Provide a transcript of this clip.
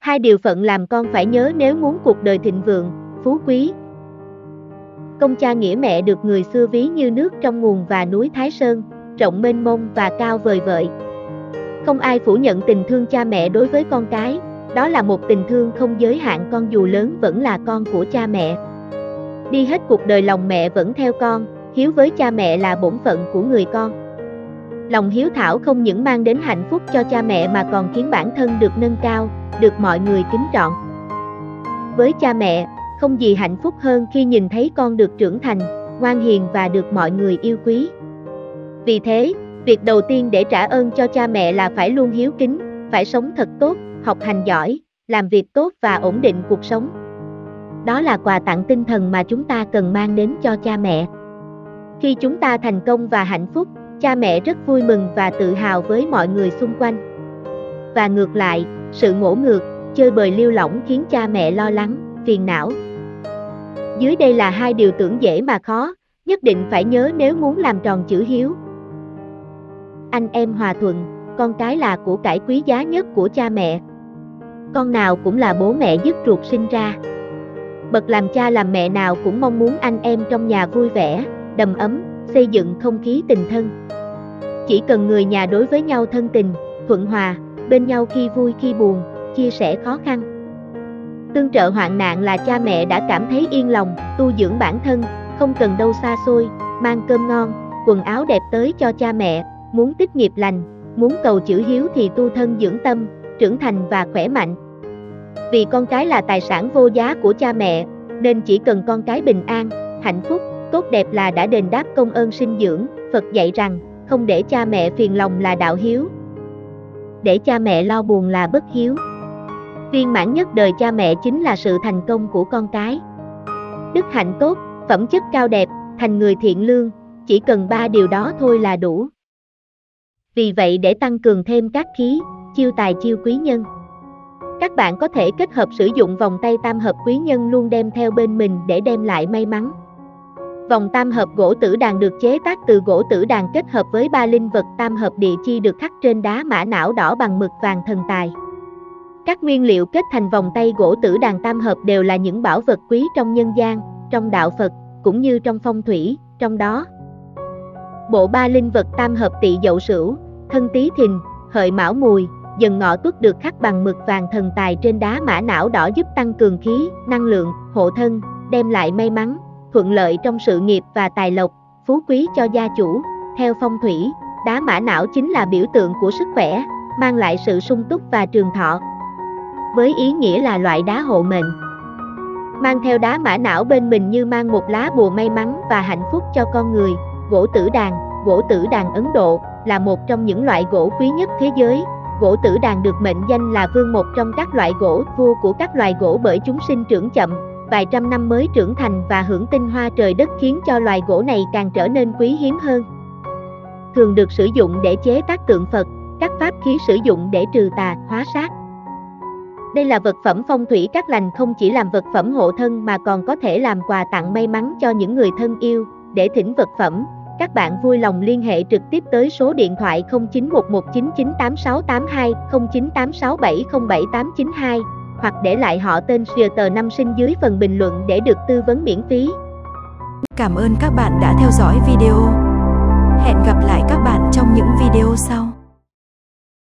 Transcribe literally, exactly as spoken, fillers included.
Hai điều phận làm con phải nhớ nếu muốn cuộc đời thịnh vượng, phú quý. Công cha nghĩa mẹ được người xưa ví như nước trong nguồn và núi Thái Sơn, rộng mênh mông và cao vời vợi. Không ai phủ nhận tình thương cha mẹ đối với con cái, đó là một tình thương không giới hạn, con dù lớn vẫn là con của cha mẹ. Đi hết cuộc đời lòng mẹ vẫn theo con, hiếu với cha mẹ là bổn phận của người con. Lòng hiếu thảo không những mang đến hạnh phúc cho cha mẹ mà còn khiến bản thân được nâng cao, được mọi người kính trọng. Với cha mẹ, không gì hạnh phúc hơn khi nhìn thấy con được trưởng thành, ngoan hiền và được mọi người yêu quý. Vì thế, việc đầu tiên để trả ơn cho cha mẹ là phải luôn hiếu kính, phải sống thật tốt, học hành giỏi, làm việc tốt và ổn định cuộc sống. Đó là quà tặng tinh thần mà chúng ta cần mang đến cho cha mẹ. Khi chúng ta thành công và hạnh phúc, cha mẹ rất vui mừng và tự hào với mọi người xung quanh. Và ngược lại, sự ngỗ ngược, chơi bời lêu lỏng khiến cha mẹ lo lắng, phiền não. Dưới đây là hai điều tưởng dễ mà khó, nhất định phải nhớ nếu muốn làm tròn chữ hiếu. Anh em hòa thuận, con cái là của cải quý giá nhất của cha mẹ. Con nào cũng là bố mẹ dứt ruột sinh ra. Bậc làm cha làm mẹ nào cũng mong muốn anh em trong nhà vui vẻ, đầm ấm, xây dựng không khí tình thân. Chỉ cần người nhà đối với nhau thân tình, thuận hòa, bên nhau khi vui khi buồn, chia sẻ khó khăn. Tương trợ hoạn nạn là cha mẹ đã cảm thấy yên lòng, tu dưỡng bản thân, không cần đâu xa xôi, mang cơm ngon, quần áo đẹp tới cho cha mẹ, muốn tích nghiệp lành, muốn cầu chữ hiếu thì tu thân dưỡng tâm, trưởng thành và khỏe mạnh. Vì con cái là tài sản vô giá của cha mẹ, nên chỉ cần con cái bình an, hạnh phúc, tốt đẹp là đã đền đáp công ơn sinh dưỡng. Phật dạy rằng, không để cha mẹ phiền lòng là đạo hiếu, để cha mẹ lo buồn là bất hiếu. Viên mãn nhất đời cha mẹ chính là sự thành công của con cái. Đức hạnh tốt, phẩm chất cao đẹp, thành người thiện lương, chỉ cần ba điều đó thôi là đủ. Vì vậy để tăng cường thêm các khí, chiêu tài chiêu quý nhân, các bạn có thể kết hợp sử dụng vòng tay tam hợp quý nhân luôn đem theo bên mình để đem lại may mắn. Vòng tam hợp gỗ tử đàn được chế tác từ gỗ tử đàn kết hợp với ba linh vật tam hợp địa chi được khắc trên đá mã não đỏ bằng mực vàng thần tài. Các nguyên liệu kết thành vòng tay gỗ tử đàn tam hợp đều là những bảo vật quý trong nhân gian, trong đạo Phật, cũng như trong phong thủy, trong đó. Bộ ba linh vật tam hợp Tỵ Dậu Sửu, Thân Tý Thìn, Hợi Mão Mùi, Dần Ngọ Tuất được khắc bằng mực vàng thần tài trên đá mã não đỏ giúp tăng cường khí, năng lượng, hộ thân, đem lại may mắn, thuận lợi trong sự nghiệp và tài lộc, phú quý cho gia chủ. Theo phong thủy, đá mã não chính là biểu tượng của sức khỏe, mang lại sự sung túc và trường thọ. Với ý nghĩa là loại đá hộ mệnh. Mang theo đá mã não bên mình như mang một lá bùa may mắn và hạnh phúc cho con người. Gỗ tử đàn, gỗ tử đàn Ấn Độ, là một trong những loại gỗ quý nhất thế giới. Gỗ tử đàn được mệnh danh là vương một trong các loại gỗ, vua của các loài gỗ bởi chúng sinh trưởng chậm, vài trăm năm mới trưởng thành và hưởng tinh hoa trời đất khiến cho loài gỗ này càng trở nên quý hiếm hơn. Thường được sử dụng để chế tác tượng Phật, các pháp khí sử dụng để trừ tà, hóa sát. Đây là vật phẩm phong thủy cát lành, không chỉ làm vật phẩm hộ thân mà còn có thể làm quà tặng may mắn cho những người thân yêu. Để thỉnh vật phẩm, các bạn vui lòng liên hệ trực tiếp tới số điện thoại không chín một một chín chín tám sáu tám hai, không chín tám sáu bảy không bảy tám chín hai, hoặc để lại họ tên tờ năm sinh dưới phần bình luận để được tư vấn miễn phí. Cảm ơn các bạn đã theo dõi video.